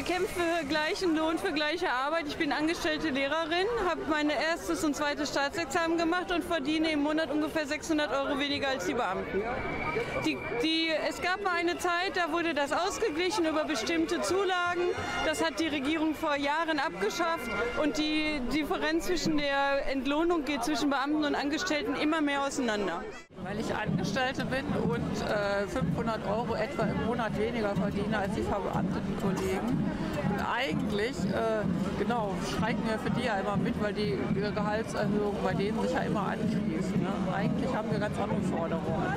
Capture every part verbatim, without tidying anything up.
kämpfe für gleichen Lohn für gleiche Arbeit. Ich bin angestellte Lehrerin, habe mein erstes und zweites Staatsexamen gemacht und verdiene im Monat ungefähr sechshundert Euro weniger als die Beamten. Die, die, es gab mal eine Zeit, da wurde das ausgeglichen über bestimmte Zulagen. Das hat die Regierung vor Jahren abgeschafft und die Differenz zwischen der Entlohnung geht zwischen Beamten und Angestellten immer mehr auseinander. Weil ich Angestellte bin und äh, fünfhundert Euro etwa im Monat weniger verdiene als die verbeamteten Kollegen. Und eigentlich, äh, genau, streiken wir für die ja immer mit, weil die ihre Gehaltserhöhung bei denen sich ja immer anschließt. Ne? Eigentlich haben wir ganz andere Forderungen.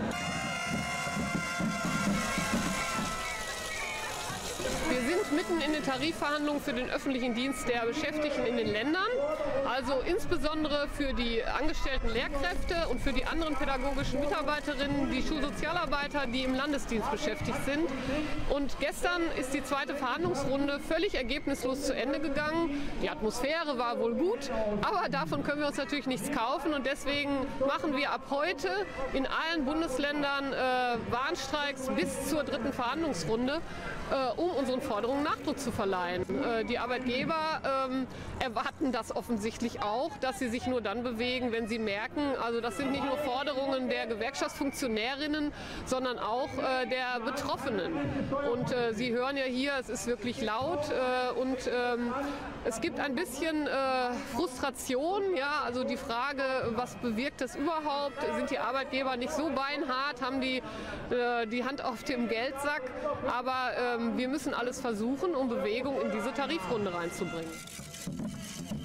Wir sind mitten in den Tarifverhandlungen für den öffentlichen Dienst der Beschäftigten in den Ländern, also insbesondere für die angestellten Lehrkräfte und für die anderen pädagogischen Mitarbeiterinnen, die Schulsozialarbeiter, die im Landesdienst beschäftigt sind. Und gestern ist die zweite Verhandlungsrunde völlig ergebnislos zu Ende gegangen. Die Atmosphäre war wohl gut, aber davon können wir uns natürlich nichts kaufen und deswegen machen wir ab heute in allen Bundesländern äh, Warnstreiks bis zur dritten Verhandlungsrunde, äh, um unseren Forderungen Nachdruck zu verleihen. Äh, die Arbeitgeber ähm, erwarten das offensichtlich auch, dass sie sich nur dann bewegen, wenn sie merken, also das sind nicht nur Forderungen der Gewerkschaftsfunktionärinnen, sondern auch äh, der Betroffenen. Und äh, Sie hören ja hier, es ist wirklich laut äh, und ähm, es gibt ein bisschen äh, Frustration, ja, also die Frage, was bewirkt das überhaupt? Sind die Arbeitgeber nicht so beinhart, haben die äh, die Hand auf dem Geldsack? Aber ähm, wir müssen alles versuchen, um Bewegung in diese Tarifrunde reinzubringen.